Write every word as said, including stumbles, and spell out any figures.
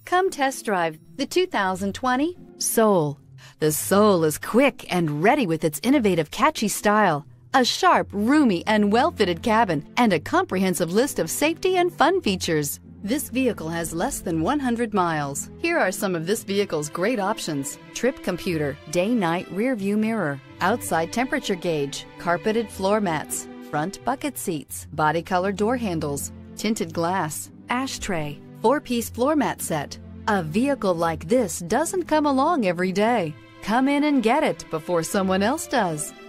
Come test drive the two thousand twenty Soul. The Soul is quick and ready with its innovative, catchy style, a sharp, roomy, and well-fitted cabin, and a comprehensive list of safety and fun features. This vehicle has less than one hundred miles. Here are some of this vehicle's great options: trip computer, day-night rear view mirror, outside temperature gauge, carpeted floor mats, front bucket seats, body color door handles, tinted glass, ashtray, four-piece floor mat set. A vehicle like this doesn't come along every day. Come in and get it before someone else does.